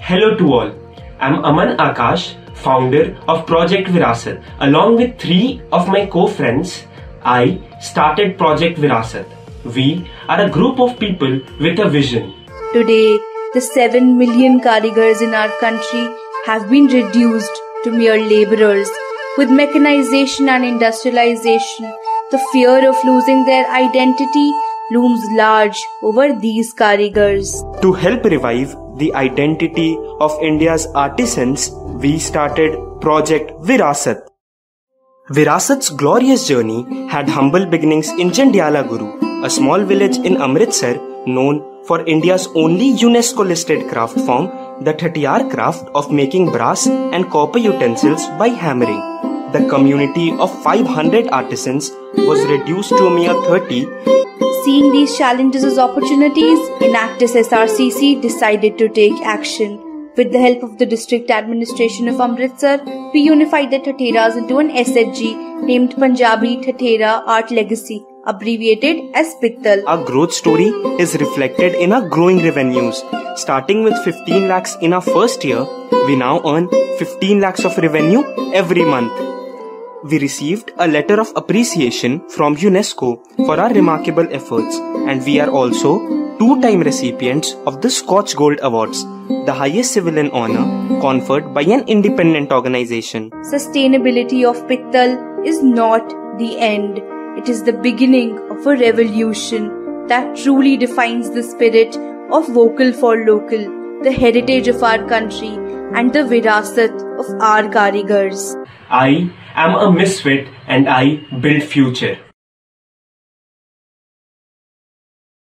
Hello to all. I'm Aman Akash, founder of Project Virasat. Along with 3 of my co-friends, I started Project Virasat. We are a group of people with a vision. Today, the 7 million Karigars in our country have been reduced to mere labourers. With mechanization and industrialization, the fear of losing their identity looms large over these Karigars. To help revive the identity of India's artisans, we started Project Virasat. Virasat's glorious journey had humble beginnings in Jandiala Guru, a small village in Amritsar known for India's only UNESCO-listed craft form, the Thatiyar craft of making brass and copper utensils by hammering. The community of 500 artisans was reduced to a mere 30. Seeing these challenges as opportunities, Enactus SRCC decided to take action. With the help of the district administration of Amritsar, we unified the Thateras into an SHG named Punjabi Thatera Art Legacy, abbreviated as Pittal. Our growth story is reflected in our growing revenues. Starting with 15 lakhs in our first year, we now earn 15 lakhs of revenue every month. We received a letter of appreciation from UNESCO for our remarkable efforts, and we are also 2-time recipients of the Scotch Gold Awards, the highest civilian honor conferred by an independent organization. Sustainability of Pittal is not the end. It is the beginning of a revolution that truly defines the spirit of vocal for local, the heritage of our country, and the virasat of our Karigars. I am a misfit and I build future.